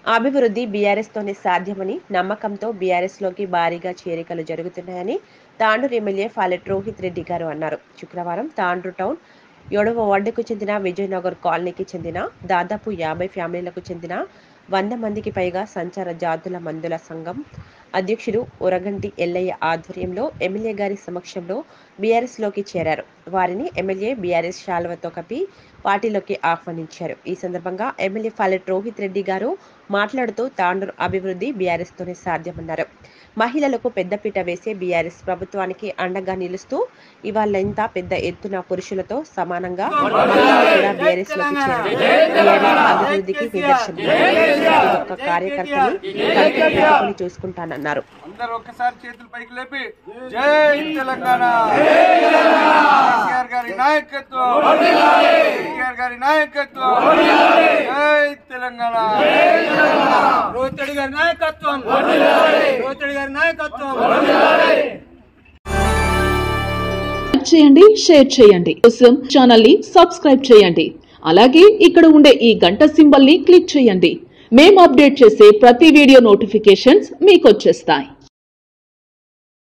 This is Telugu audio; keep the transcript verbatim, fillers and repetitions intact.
అభివృద్ధి బీఆర్ఎస్ తోనే సాధ్యమని నమ్మకంతో బీఆర్ఎస్ లోకి భారీగా చేరికలు జరుగుతున్నాయని తాండూరు ఎమ్మెల్యే ఫాలెట్ రోహిత్ రెడ్డి గారు అన్నారు. శుక్రవారం తాండూరు టౌన్ ఏడవ వార్డుకు చెందిన విజయనగర్ కాలనీకి చెందిన దాదాపు యాభై ఫ్యామిలీలకు చెందిన వంద మందికి పైగా సంచార జాతుల మందుల సంఘం అధ్యక్షుడు ఉరగంటి ఎల్లయ్య ఆధ్వర్యంలో ఎమ్మెల్యే గారి సమక్షంలో బీఆర్ఎస్ లోకి చేరారు. వారిని ఎమ్మెల్యే బీఆర్ఎస్ శాలువతో కప్పి పార్టీలోకి ఆహ్వానించారు. ఈ సందర్భంగా ఎమ్మెల్యే ఫాలెట్ రోహిత్ రెడ్డి గారు మాట్లాడుతూ తాండూరు అభివృద్ధి బీఆర్ఎస్ తోనే సాధ్యమన్నారు. మహిళలకు పెద్దపీట వేసే బీఆర్ఎస్ ప్రభుత్వానికి అండగా నిలుస్తూ ఇవాళ ఇంత పెద్ద ఎత్తున పురుషులతో సమానంగా కూడా బీఆర్ఎస్ లోకి చేరారు. బీఆర్ఎస్ అభివృద్ధికి నిదర్శనం. ఒక్క కార్యకర్తని చూసుకుంటానన్నారు. అందరూ ఒక్కసారి చేతులు పైకి లేపి జై తెలంగాణ, కేసీఆర్ గారి నాయకత్వం, కేసీఆర్ గారి నాయకత్వం, జై తెలంగాణ, రోహిత్ రెడ్డి గారి నాయకత్వం, రోహిత్ రెడ్డి గారి నాయకత్వం. చేయండి, షేర్ చేయండి, కోసం ఛానల్ ని సబ్స్క్రైబ్ చేయండి. అలాగే ఇక్కడ ఉండే ఈ గంట సింబల్ ని క్లిక్ చేయండి. మేము అప్డేట్ చేసే ప్రతి వీడియో నోటిఫికేషన్స్ మీకు వచ్చేస్తాయి.